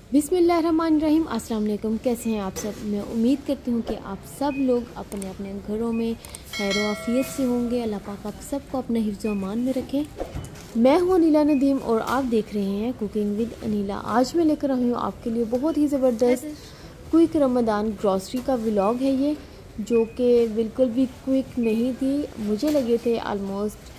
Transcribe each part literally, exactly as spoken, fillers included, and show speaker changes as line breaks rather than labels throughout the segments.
बिस्मिल्लाहिर्रहमानिर्रहीम। अस्सलाम वालेकुम। कैसे हैं आप सब? मैं उम्मीद करती हूँ कि आप सब लोग अपने अपने घरों में खैर आफियत से होंगे। अल्लाह पाक आप सबको अपने हिफ्ज़ व अमान में रखें। मैं हूँ अनीला नदीम और आप देख रहे हैं कुकिंग विद अनीला। आज मैं लेकर आई हूँ आपके लिए बहुत ही ज़बरदस्त क्विक रमज़ान ग्रॉसरी का व्लॉग है ये, जो कि बिल्कुल भी क्विक नहीं थी। मुझे लगे थे आलमोस्ट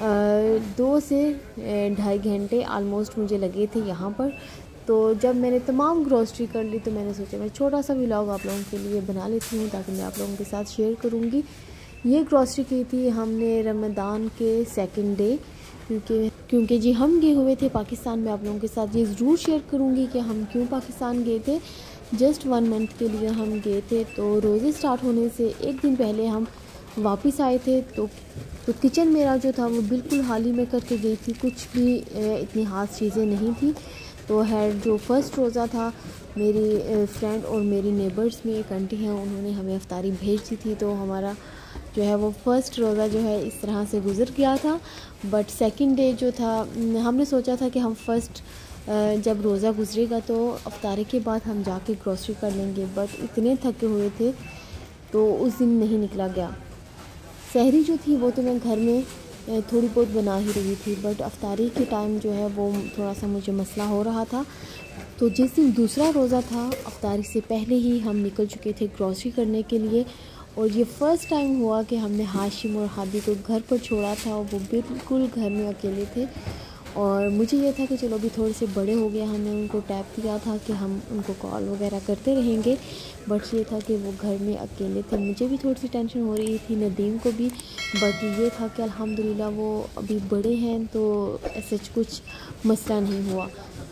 दो से ढाई घंटे आलमोस्ट मुझे लगे थे यहाँ पर। तो जब मैंने तमाम ग्रॉसरी कर ली तो मैंने सोचा मैं छोटा सा व्लॉग आप लोगों के लिए बना लेती हूँ, ताकि मैं आप लोगों के साथ शेयर करूँगी। ये ग्रॉसरी की थी हमने रमज़ान के सेकंड डे, क्योंकि क्योंकि जी हम गए हुए थे पाकिस्तान में। आप लोगों के साथ ये ज़रूर शेयर करूँगी कि हम क्यों पाकिस्तान गए थे। जस्ट वन मंथ के लिए हम गए थे। तो रोज़े स्टार्ट होने से एक दिन पहले हम वापस आए थे। तो तो किचन मेरा जो था वो बिल्कुल हाल ही में करके गई थी, कुछ भी इतनी ख़ास चीज़ें नहीं थी। तो है जो फ़र्स्ट रोज़ा था, मेरी फ्रेंड और मेरी नेबर्स में एक आंटी हैं, उन्होंने हमें अफ्तारी भेज दी थी। तो हमारा जो है वो फ़र्स्ट रोज़ा जो है इस तरह से गुज़र गया था। बट सेकंड डे जो था हमने सोचा था कि हम फ़र्स्ट जब रोज़ा गुज़रेगा तो अफ्तारी के बाद हम जाके ग्रॉसरी कर लेंगे, बट इतने थके हुए थे तो उस दिन नहीं निकला गया। सहरी जो थी वो तो मैं घर में थोड़ी बहुत बना ही रही थी, बट अफ्तारी के टाइम जो है वो थोड़ा सा मुझे मसला हो रहा था। तो जिस दिन दूसरा रोज़ा था अफ्तारी से पहले ही हम निकल चुके थे ग्रॉसरी करने के लिए। और ये फ़र्स्ट टाइम हुआ कि हमने हाशिम और हादी को घर पर छोड़ा था और वो बिल्कुल घर में अकेले थे। और मुझे ये था कि चलो अभी थोड़े से बड़े हो गए, हमने उनको टैप किया था कि हम उनको कॉल वगैरह करते रहेंगे, बट ये था कि वो घर में अकेले थे। मुझे भी थोड़ी सी टेंशन हो रही थी, नदीम को भी, बट ये था कि अल्हम्दुलिल्लाह वो अभी बड़े हैं तो ऐसा कुछ मसला नहीं हुआ।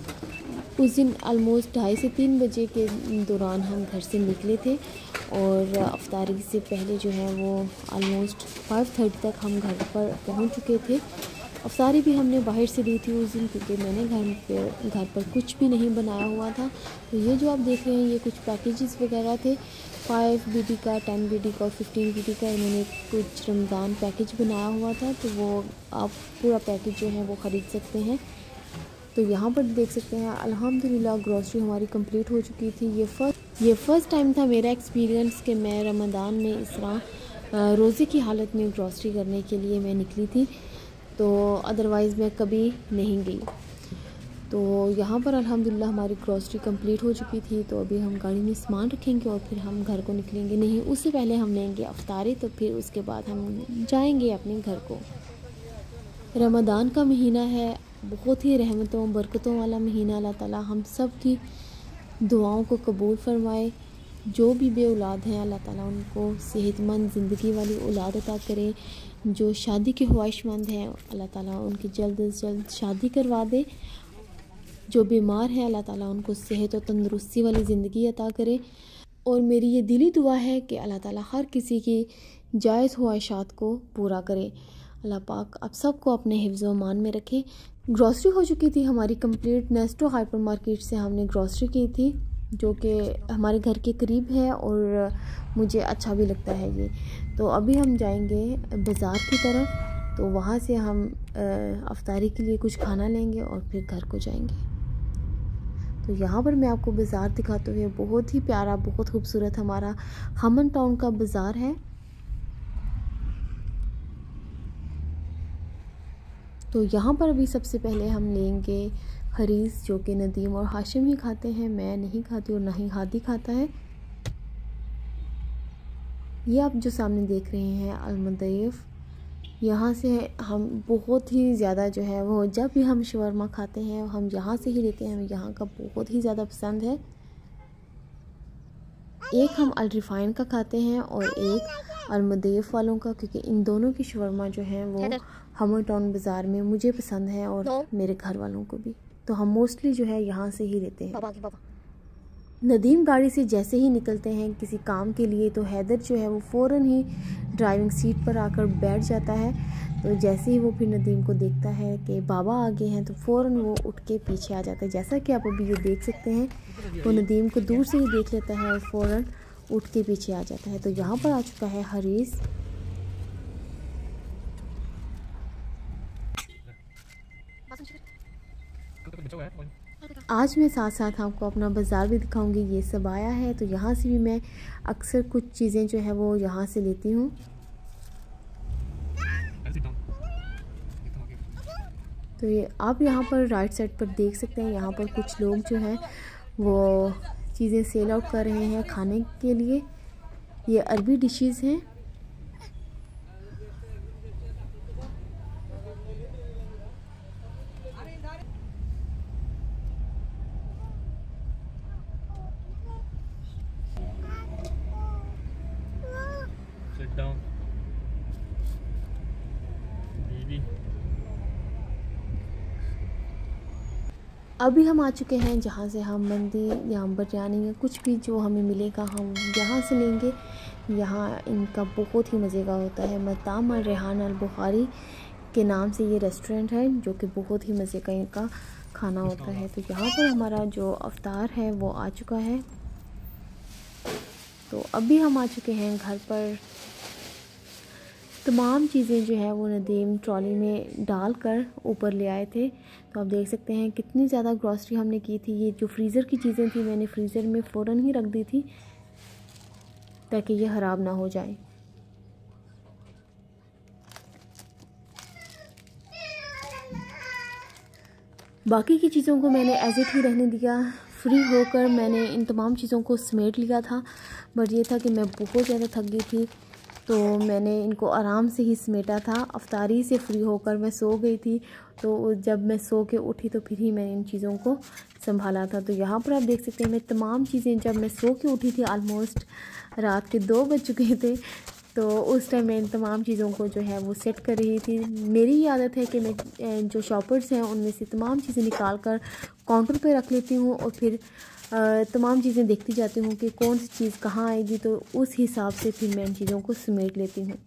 उस दिन आलमोस्ट ढाई से तीन बजे के दौरान हम घर से निकले थे और अफ्तारी से पहले जो है वो आलमोस्ट फाइव थर्टी तक हम घर पर पहुंच चुके थे। अफ्तारी भी हमने बाहर से दी थी उस दिन, क्योंकि मैंने घर पे घर पर कुछ भी नहीं बनाया हुआ था। तो ये जो आप देख रहे हैं ये कुछ पैकेजेस वगैरह थे, फाइव बी डी का, टेन बी डी का और फिफ्टीन बी डी का। इन्होंने कुछ रमज़ान पैकेज बनाया हुआ था, तो वो आप पूरा पैकेज जो है वो ख़रीद सकते हैं। तो यहाँ पर देख सकते हैं अल्हम्दुलिल्लाह ग्रॉसरी हमारी कंप्लीट हो चुकी थी। ये फर्स्ट ये फ़र्स्ट टाइम था मेरा एक्सपीरियंस कि मैं रमज़ान में इस तरह रोज़े की हालत में ग्रॉसरी करने के लिए मैं निकली थी। तो अदरवाइज़ मैं कभी नहीं गई। तो यहाँ पर अल्हम्दुलिल्लाह हमारी ग्रॉसरी कंप्लीट हो चुकी थी। तो अभी हम गाड़ी में सामान रखेंगे और फिर हम घर को निकलेंगे। नहीं, उससे पहले हम लेंगे अफ्तारी, तो फिर उसके बाद हम जाएंगे अपने घर को। रमज़ान का महीना है, बहुत ही रहमतों बरकतों वाला महीना। अल्लाह ताला हम सब की दुआओं को कबूल फरमाए। जो भी बे औलाद हैं अल्लाह ताला उनको सेहतमंद ज़िंदगी वाली औलाद अता करे। जो शादी के ख्वाहिशमंद हैं अल्लाह ताला उनकी जल्द से जल्द शादी करवा दे। जो बीमार हैं अल्लाह ताला उनको सेहत और तंदुरुस्ती वाली ज़िंदगी अता करे। और मेरी ये दिली दुआ है कि अल्लाह ताला हर किसी की जायज़ ख्वाहिशात को पूरा करे। अल्लाह पाक आप सबको अपने हिफ्ज़ व अमान में रखे। ग्रॉसरी हो चुकी थी हमारी कंप्लीट। नेस्टो हाइपर मार्केट से हमने ग्रॉसरी की थी, जो कि हमारे घर के करीब है और मुझे अच्छा भी लगता है ये। तो अभी हम जाएंगे बाज़ार की तरफ, तो वहाँ से हम अफ्तारी के लिए कुछ खाना लेंगे और फिर घर को जाएंगे। तो यहाँ पर मैं आपको बाज़ार दिखाते हुए, बहुत ही प्यारा, बहुत खूबसूरत हमारा हमन टाउन का बाज़ार है। तो यहाँ पर अभी सबसे पहले हम लेंगे हरीस, जो कि नदीम और हाशिम ही खाते हैं, मैं नहीं खाती और ना ही हादी खाता है। ये आप जो सामने देख रहे हैं अलमदैफ, यहाँ से हम बहुत ही ज़्यादा जो है वो, जब भी हम शवरमा खाते हैं हम यहाँ से ही लेते हैं। हमें यहाँ का बहुत ही ज़्यादा पसंद है। एक हम अल रिफाइन का खाते हैं और एक अलमदैफ वालों का, क्योंकि इन दोनों की शवरमा जो है वो हमन टाउन बाज़ार में मुझे पसंद है और मेरे घर वालों को भी। तो हम मोस्टली जो है यहाँ से ही लेते हैं। बाबा की बाबा। नदीम गाड़ी से जैसे ही निकलते हैं किसी काम के लिए, तो हैदर जो है वो फ़ौरन ही ड्राइविंग सीट पर आकर बैठ जाता है। तो जैसे ही वो फिर नदीम को देखता है कि बाबा आगे हैं, तो फ़ौरन वो उठ के पीछे आ जाता है। जैसा कि आप अभी ये देख सकते हैं, वो नदीम को दूर से ही देख लेता है और फ़ौरन उठ के पीछे आ जाता है। तो यहाँ पर आ चुका है हरीस। आज मैं साथ साथ आपको अपना बाज़ार भी दिखाऊंगी। ये सब आया है तो यहाँ से भी मैं अक्सर कुछ चीज़ें जो है वो यहाँ से लेती हूँ। तो ये आप यहाँ पर राइट साइड पर देख सकते हैं, यहाँ पर कुछ लोग जो हैं वो चीज़ें सेल आउट कर रहे हैं खाने के लिए। ये अरबी डिशेस हैं।
Sit down, baby.
अभी हम आ चुके हैं जहाँ से हम मंदी या बिरयानी या कुछ भी जो हमें मिलेगा हम यहाँ से लेंगे। यहाँ इनका बहुत ही मज़े का होता है। मताम अल रेहान अल बुखारी के नाम से ये रेस्टोरेंट है जो कि बहुत ही मज़े का इनका खाना होता है। तो यहाँ पर हमारा जो अफ्तार है वो आ चुका है। तो अभी हम आ चुके हैं घर पर। तमाम चीज़ें जो है वो नदीम ट्रॉली में डालकर ऊपर ले आए थे। तो आप देख सकते हैं कितनी ज़्यादा ग्रॉसरी हमने की थी। ये जो फ्रीज़र की चीज़ें थी मैंने फ्रीज़र में फ़ौरन ही रख दी थी ताकि ये ख़राब ना हो जाए। बाकी की चीज़ों को मैंने एज इट ही रहने दिया। फ्री होकर मैंने इन तमाम चीज़ों को समेट लिया था, बट ये था कि मैं बहुत ज़्यादा थक गई थी तो मैंने इनको आराम से ही समेटा था। अफ्तारी से फ्री होकर मैं सो गई थी, तो जब मैं सो के उठी तो फिर ही मैंने इन चीज़ों को संभाला था। तो यहाँ पर आप देख सकते हैं मैं तमाम चीज़ें, जब मैं सो के उठी थी ऑलमोस्ट रात के दो बज चुके थे, तो उस टाइम मैं इन तमाम चीज़ों को जो है वो सेट कर रही थी। मेरी ही आदत है कि मैं जो शॉपर्स हैं उनमें से तमाम चीज़ें निकाल कर काउंटर पे रख लेती हूँ और फिर तमाम चीज़ें देखती जाती हूँ कि कौन सी चीज़ कहाँ आएगी, तो उस हिसाब से फिर मैं इन चीज़ों को समेट लेती हूँ।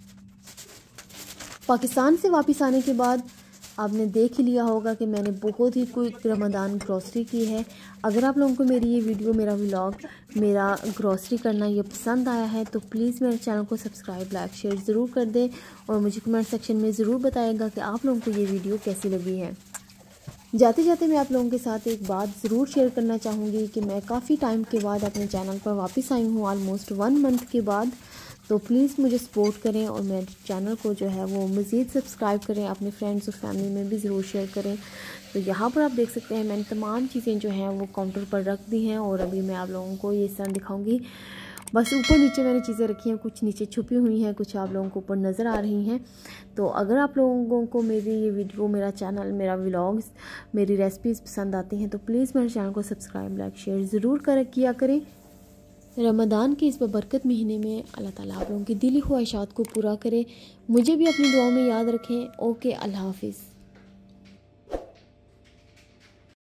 पाकिस्तान से वापस आने के बाद आपने देख ही लिया होगा कि मैंने बहुत ही क्विक रमज़ान ग्रॉसरी की है। अगर आप लोगों को मेरी ये वीडियो, मेरा व्लॉग, मेरा ग्रॉसरी करना ये पसंद आया है तो प्लीज़ मेरे चैनल को सब्सक्राइब, लाइक, शेयर ज़रूर कर दें और मुझे कमेंट सेक्शन में ज़रूर बताइएगा कि आप लोगों को ये वीडियो कैसी लगी है। जाते जाते मैं आप लोगों के साथ एक बात ज़रूर शेयर करना चाहूँगी कि मैं काफ़ी टाइम के बाद अपने चैनल पर वापस आई हूँ, ऑलमोस्ट वन मंथ के बाद। तो प्लीज़ मुझे सपोर्ट करें और मेरे चैनल को जो है वो मज़ीद सब्सक्राइब करें, अपने फ्रेंड्स और फैमिली में भी ज़रूर शेयर करें। तो यहाँ पर आप देख सकते हैं मैंने तमाम चीज़ें जो हैं वो काउंटर पर रख दी हैं और अभी मैं आप लोगों को ये सब दिखाऊंगी। बस ऊपर नीचे मैंने चीज़ें रखी हैं, कुछ नीचे छुपी हुई हैं, कुछ आप लोगों को ऊपर नज़र आ रही हैं। तो अगर आप लोगों को मेरी ये वीडियो, मेरा चैनल, मेरा व्लॉग्स, मेरी रेसिपीज़ पसंद आती हैं तो प्लीज़ मेरे चैनल को सब्सक्राइब, लाइक, शेयर ज़रूर कर किया करें। रमज़ान के इस बरकत महीने में अल्लाह ताला आप लोगों की दिली ख्वाहिशात को पूरा करे। मुझे भी अपनी दुआओं में याद रखें। ओके, अल्लाह हाफिज़।